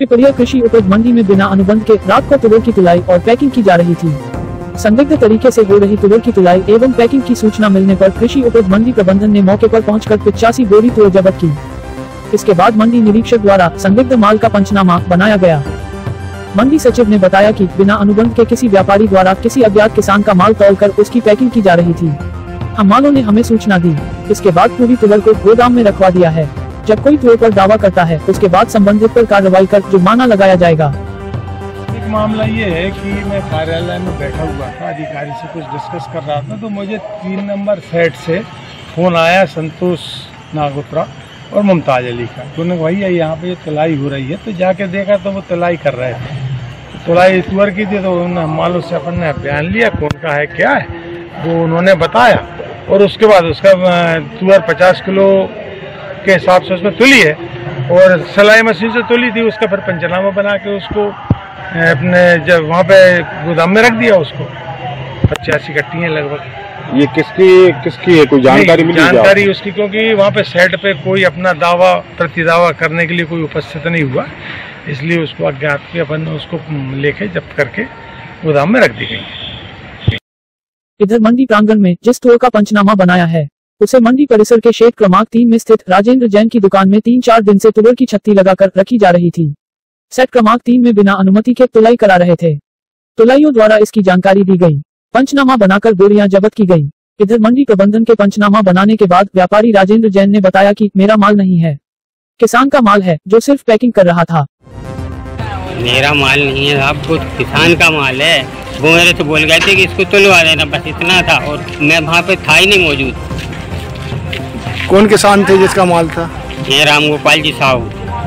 पिपरिया कृषि उपज मंडी में बिना अनुबंध के रात को तुअर की तुलाई और पैकिंग की जा रही थी। संदिग्ध तरीके से हो रही तुअर की तुलाई एवं पैकिंग की सूचना मिलने पर कृषि उपज मंडी प्रबंधन ने मौके पर पहुंचकर 85 बोरी तुअर जब्त की। इसके बाद मंडी निरीक्षक द्वारा संदिग्ध माल का पंचनामा बनाया गया। मंडी सचिव ने बताया कि बिना अनुबंध के किसी व्यापारी द्वारा किसी अज्ञात किसान का माल तौलकर उसकी पैकिंग की जा रही थी। हम मालों ने हमें सूचना दी। इसके बाद पूरी तुअर को गोदाम में रखवा दिया है। जब कोई तुअर पर दावा करता है उसके बाद संबंधित पर कार्रवाई कर जुर्माना लगाया जाएगा। एक मामला ये है कि मैं कार्यालय में बैठा हुआ था, अधिकारी से कुछ डिस्कस कर रहा था, तो मुझे 3 नंबर सेट से फोन आया संतोष नागोत्रा और मुमताज अली का। तो उन्होंने भैया यहाँ पे तुलाई हो रही है, तो जाके देखा तो वो तुलाई कर रहे थे। तुलाई तुअर की थी, तो उन्होंने मालूम से अपन ने बयान लिया कौन का है क्या है वो उन्होंने बताया, और उसके बाद उसका तुअर 50 किलो के हिसाब से उसमें तुली है और सिलाई मशीन से तुली थी। उसका फिर पंचनामा बना के उसको अपने जब वहाँ पे गोदाम में रख दिया। उसको 85 कट्टी है लगभग। ये किसकी है, कोई जानकारी मिली? जानकारी उसकी, क्योंकि वहाँ पे सेट पे कोई अपना दावा प्रतिदावा करने के लिए कोई उपस्थित नहीं हुआ, इसलिए उसको अज्ञात के अपन उसको लेके जब्त करके गोदाम में रख दी गई। इधर मंडी प्रांगण में जिस तुअर का पंचनामा बनाया है उसे मंडी परिसर के शेड क्रमांक 3 में स्थित राजेंद्र जैन की दुकान में 3-4 दिन से तुअर की छत्ती लगाकर रखी जा रही थी। सेट क्रमांक 3 में बिना अनुमति के तुलाई करा रहे थे। तुलाइयों द्वारा इसकी जानकारी दी गई। पंचनामा बनाकर बोरियां जब्त की गई। इधर मंडी प्रबंधन के पंचनामा बनाने के बाद व्यापारी राजेंद्र जैन ने बताया कि मेरा माल नहीं है, किसान का माल है जो सिर्फ पैकिंग कर रहा था। मेरा माल नहीं है साहब, कुछ किसान का माल है। वो मेरे से बोल गए थे कि इसको तुलवा देना, बस इतना था, और मैं वहाँ पे था ही नहीं मौजूद। कौन किसान थे जिसका माल था? ये राम गोपाल जी साहू।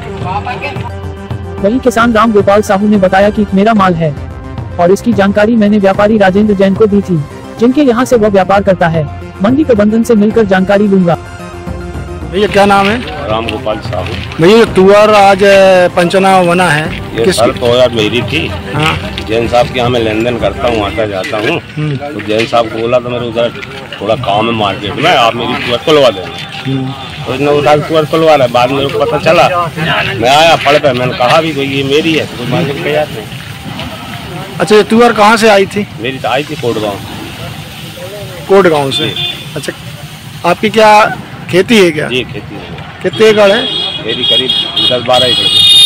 वही किसान राम गोपाल साहू ने बताया कि मेरा माल है और इसकी जानकारी मैंने व्यापारी राजेंद्र जैन को दी थी, जिनके यहाँ से वह व्यापार करता है। मंडी प्रबंधन से मिलकर जानकारी लूंगा। भैया क्या नाम है? राम गोपाल साहू। भैया तुअर आज पंचनामा बना है, ये सर तो यार मेरी थी। हाँ। जैन साहब के यहाँ मैं लेन देन करता हूँ, आता जाता हूँ। तो जैन साहब को बोला तो मेरे उधर थोड़ा काम है मार्केट में, आप मेरी तुअर खुलवा देना। तो उसने उठा तुअर खुलवा रहा है। बाद में मेरे को पता चला, मैं आया फड़ पे, मैंने कहा भी ये मेरी है, तो मार्केट पे जाते हैं। अच्छा, ये तुअर कहाँ से आई थी? मेरी तो आई थी कोटगांव से। अच्छा, आपकी क्या खेती है क्या? जी खेती है। कितने एकड़ है? मेरी करीब 10-12 एकड़।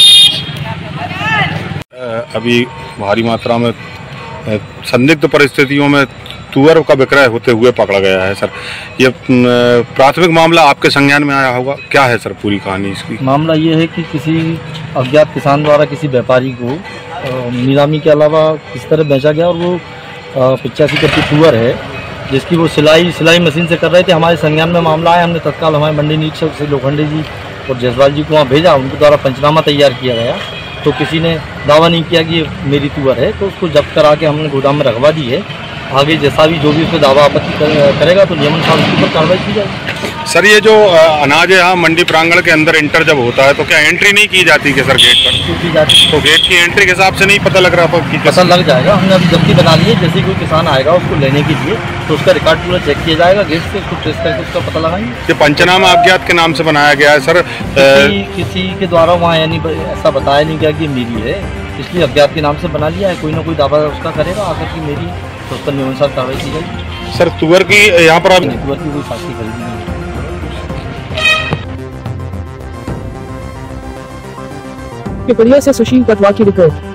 अभी भारी मात्रा में संदिग्ध परिस्थितियों में तुअर का विक्रय होते हुए पकड़ा गया है। सर, ये प्राथमिक मामला आपके संज्ञान में आया होगा, क्या है सर पूरी कहानी इसकी? मामला ये है कि किसी अज्ञात किसान द्वारा किसी व्यापारी को नीलामी के अलावा किस तरह बेचा गया, और वो 85 कट्टी तुअर है जिसकी वो सिलाई मशीन से कर रहे थे। हमारे संज्ञान में मामला आया, हमने तत्काल हमारे मंडी निरीक्षक से लोखंडे जी और जसवाल जी को वहाँ भेजा। उनके द्वारा पंचनामा तैयार किया गया, तो किसी ने दावा नहीं किया कि ये मेरी तुअर है, तो उसको जब्त करा के हमने गोदाम में रखवा दी है। आगे जैसा भी जो भी उसमें दावा आपत्ति करेगा तो नियम अनुसार उसके ऊपर कार्रवाई की जाएगी। सर, ये जो अनाज है यहाँ मंडी प्रांगण के अंदर एंटर जब होता है तो क्या एंट्री नहीं की जाती है सर गेट पर? की जाती है। तो गेट की एंट्री के हिसाब से नहीं पता लग रहा था? पता लग जाएगा, हमने अभी जब्ती बना ली है। जैसे कोई किसान आएगा उसको लेने के लिए तो उसका रिकॉर्ड पूरा चेक किया जाएगा, गेट से उसको ट्रेस करके उसका पता लगाएंगे। ये पंचनामा अज्ञात के नाम से बनाया गया है सर? किसी के द्वारा वहाँ यानी ऐसा बताया नहीं गया कि मेरी है, इसलिए अज्ञात के नाम से बना लिया है। कोई ना कोई दावा उसका करेगा आकर की मेरी, तो उस पर नियमानुसार कार्रवाई की जाएगी। सर, तुअर की यहाँ पर तुअर की कोई साक्षी खरीदी नहीं है। पिपरिया से सुशील पटवा की रिपोर्ट।